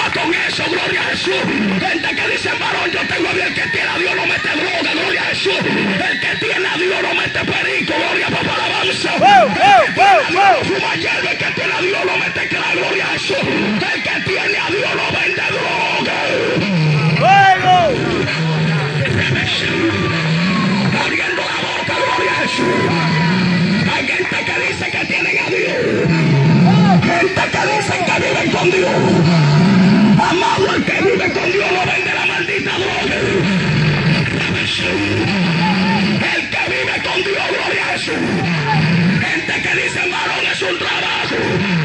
con eso, gloria a Jesús. Gente que dice, varón, yo tengo a Dios. El que tiene a Dios no mete droga, gloria a Jesús. El que tiene a Dios no mete perico, gloria a papá, alabanza. El que tiene a Dios no fuma hierba. El que tiene a Dios no mete crack, gloria a Jesús. El que tiene a Dios no vende droga. Abriendo la boca, gloria a Jesús. Hay gente que dice que tienen a Dios. Gente que dice que viven con Dios. Amado, el que vive con Dios no vende la maldita droga. El que vive con Dios, gloria a Jesús. Gente que dice, varón, es un trabajo.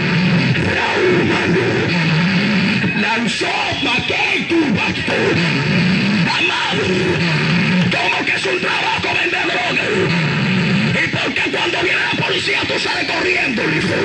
Lanzó maqué tu basto. Amado, como que es un trabajo vender droga. Y porque cuando viene la policía tú sales corriendo, hijo.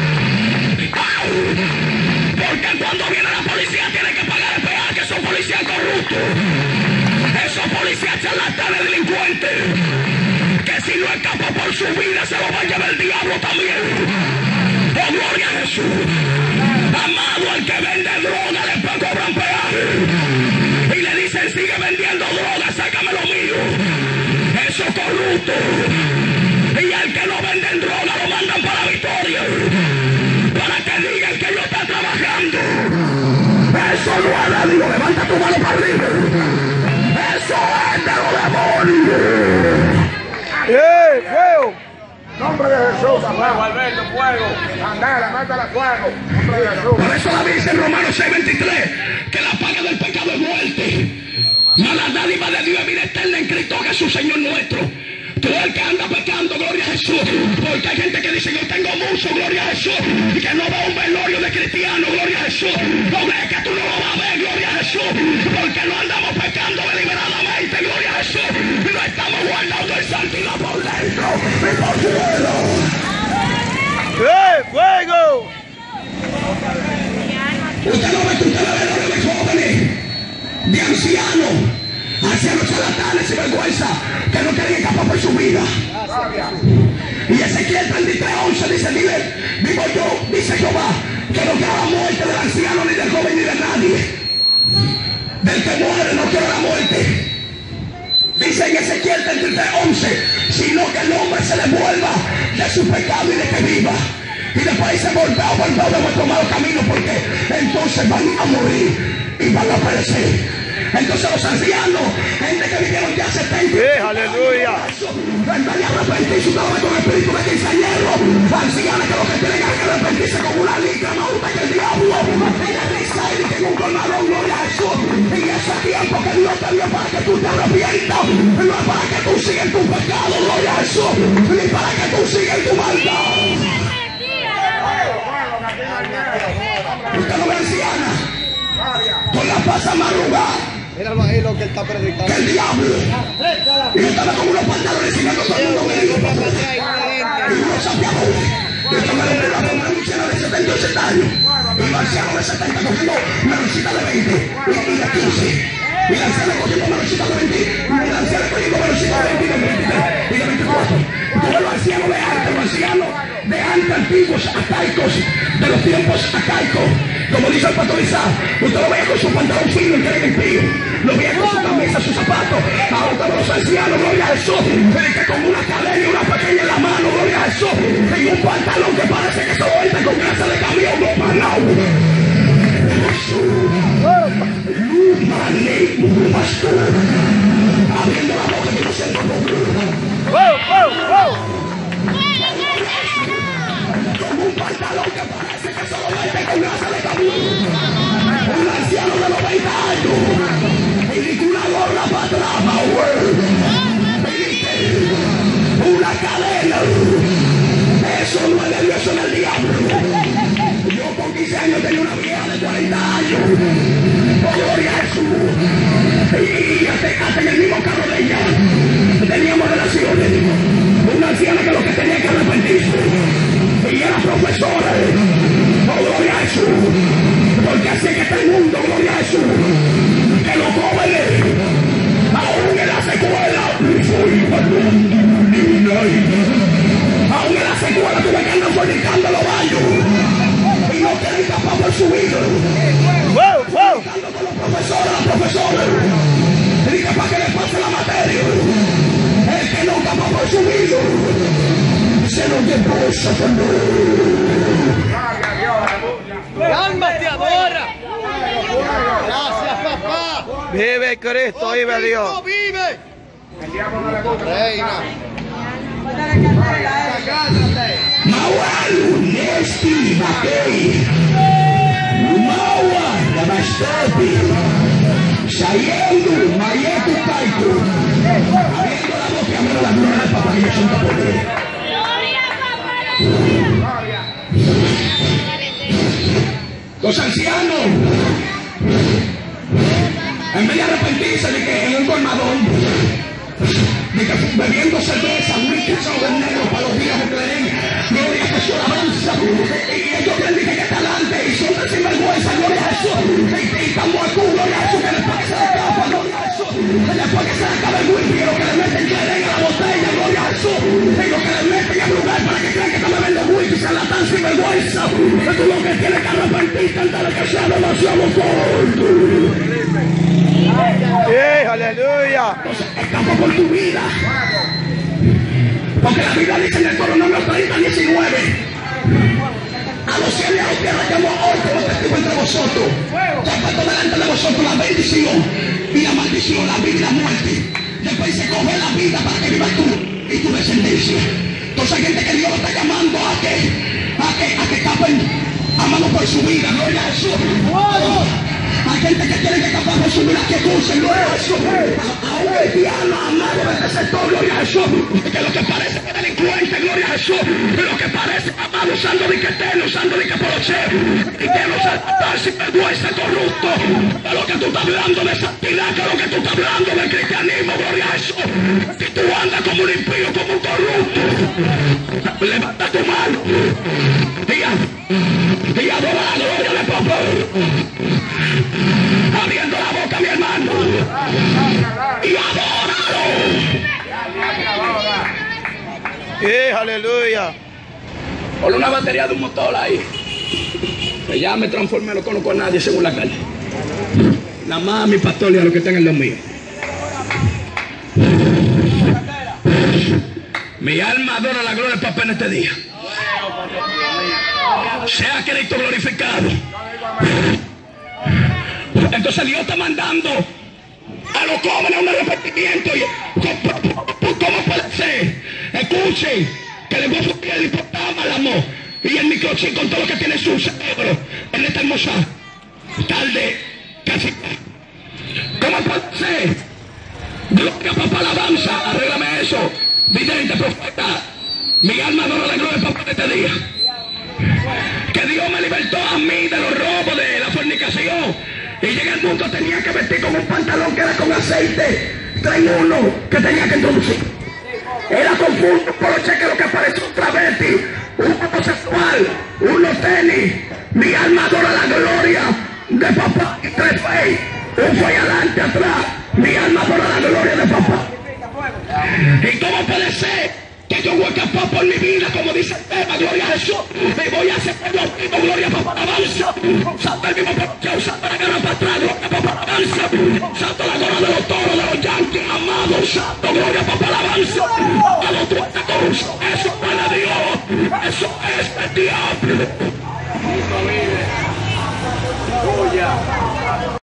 Porque cuando viene la policía tiene que pagar el peaje. Esos policías corruptos, esos policías charlatanes, delincuentes, que si no escapa por su vida se lo va a llevar el diablo también. Oh, gloria a Jesús. Amado, al que vende droga le cobran peaje y le dicen, sigue vendiendo droga, sácame lo mío. Eso es corrupto. Y al que no venden droga lo mandan para Victoria, para que digan que yo está trabajando. Eso no es de Dios. Levanta tu mano para arriba. Eso es de los demonios. ¡Fuego! Nombre de Jesús, ¡Fuego, Alberto, fuego! andala, mátala fuego. Nombre de Jesús. Por eso la dice en Romanos 6:23 que la paga del pecado es muerte. Mas la dádiva de Dios es vida eterna en Cristo Jesús, Señor nuestro. Todo el que anda pecando, gloria a Jesús. Porque hay gente que dice, yo tengo mucho, gloria a Jesús, y que no ve un velorio de cristiano, gloria a Jesús. No ve que tú no lo vas a ver, gloria a Jesús. Porque no andamos pecando deliberadamente, gloria a Jesús. Y no estamos guardando el santidad por dentro y por fuera. ¡Fuego! Usted no ve que usted ve velorio de jóvenes, de ancianos, ancianos charlatanes sin vergüenza, que no quieren escapar por su vida. Y Ezequiel 33:11 dice, vivo yo, dice Jehová, que no quiero la muerte del anciano, ni del joven, ni de nadie. Del que muere no quiero la muerte. Dice en Ezequiel 33:11, sino que el hombre se devuelva de su pecado y de que viva. Y después dice, volveo de vuestro malo camino, porque entonces van a morir y van a perecer. Entonces los ancianos, gente que vivieron ya 70, aleluya, en vez de arrepentirse con el espíritu de quinceañero, ancianos que lo que tienen que arrepentirse con una liga más alta que el diablo, y de risa y que con colmadón, gloria a Jesús. Y ese tiempo que Dios te dio para que tú te arrepientas, no es para que tú sigas en tu pecado, gloria a Jesús, ni para que tú sigas en tu maldad. Usted no ve anciana con la pasa madrugada. Míralo ahí lo que él está predicando. Que el diablo. Y estaba con unos pantalones y todo el mundo medio. Y unos sapiadores. Y estaba con una anciana de 78 años. Y un anciano de 70 cogiendo menorcita de 20 y de 15. Y el anciano cogiendo menorcita de 20. Y el anciano cogiendo menorcita de 20 y de 23 y de 24. Todos los ancianos de antes, los ancianos de antes antiguos, arcaicos, de los tiempos arcaicos. Como dice el pastor Isaac, usted lo veía con su pantalón fino y que era impío. Lo veía con su camisa, sus zapatos. Ahora los ancianos, gloria a Jesús, que con una cadena y una pequeña en la mano, gloria a Jesús, y un pantalón que parece que se lo entra con grasa de camión, no manao. Abriendo la boca que no siento como un pantalón que parece que se lo mete con grasa de camión. Un anciano de 90 años y una gorra para atrás, una cadena. Eso no es de Dios, eso es del diablo. Yo con 15 años tenía una vieja de 40 años. Oh, gloria a Jesús. Y hasta en el mismo carro de ella teníamos relaciones. Una anciana que lo que tenía que arrepentirse. Y era profesora. Oh, gloria a Jesús. Porque así que está el mundo, gloria a Jesús. Que los jóvenes, aún en la secuela, aún en la secuela tuve que andar fornicando los baños. Y no quieren escapar por su vida. Gloria a Dios, aleluya. Cálmate ahora. Gracias, papá. Vive Cristo, vive Dios. Vive. El diablo no le gusta. Reina. Maualu, Nesti, Matei, Maua, Namastopi, Sayendo, Mayetu, Taiku, abriendo la boca y abriendo la gloria del Papá que yo siento por él. Gloria. Los ancianos, en vez de arrepentirse de que en un colmadón, de que bebiendo cerveza, whisky, sobre negro para los días de Belén, gloria a Jesús, alabanza, y ellos creen que está adelante, y son de sinvergüenza, gloria a Jesús, y estamos aquí, gloria a Jesús, que después que se le acaba, gloria a Jesús, y después que se le acaba el whisky, lo que le meten Belén a la botella, gloria a Jesús, y lo que le meten a lugar para que crean que está bebiendo whisky, se la dan sinvergüenza, esto es lo que tiene que arrepentirse antes de que sea demasiado fuerte. Aleluya. Escapa por tu vida. Porque la Biblia dice en el Deuteronomio 30:19, a los cielos y a los tierras llamo hoy como testigo entre vosotros. Yo puesto delante de vosotros la bendición y la maldición, la vida y la muerte. Después se coge la vida para que vivas tú y tu descendencia. Entonces hay gente que Dios lo está llamando a que escapen amando por su vida. Gloria a Jesús. Hay gente que tiene que escapar por su vida, que escuchen, gloria a Jesús. A un cristiano amado de este sector, gloria a Jesús. Que lo que parece que delincuente, gloria a Jesús. Lo que parece amado usando de que tele, usando de que poloche. Y que no se tratar sin vergüenza, corrupto. De lo que tú estás hablando de santidad, que lo que tú estás hablando de cristianismo, gloria a Jesús. Si tú andas como un impío, como un corrupto, levanta tu mano. Y adora la gloria de papá. Abriendo la boca, mi hermano, y adóralo. Aleluya. Pon una batería de un motor ahí. Que ya me transformé, no conozco a nadie según la calle. Nada más a mi pastor y a los que están en los míos. Mi alma adora la gloria del papá en este día. Sea Cristo glorificado. Entonces Dios está mandando a los jóvenes un arrepentimiento. ¿Cómo puede ser? Escuchen, que le voy a buscar el hipotálamo y el microchip con todo lo que tiene su cerebro en esta hermosa tarde casi. ¿Cómo puede ser? Gloria, papá, alabanza, arréglame eso. Vidente, profeta, mi alma adora la gloria del papá de este día. Que Dios me libertó a mí de los robos, de la fornicación. Y llegué al mundo, tenía que vestir con un pantalón que era con aceite 3 en 1 que tenía que introducir. Era con un poloche que lo que parece un travesti, un homosexual, unos tenis. Mi alma adora la gloria de papá y 3 fey. Un fey adelante, atrás. Mi alma adora la gloria de papá. ¿Y cómo puede ser que yo voy a escapar por mi vida, como dice el tema, gloria a Jesús? Me voy a hacer lo mismo, gloria a papá, alabanza. Usando el mismo poloche, usando la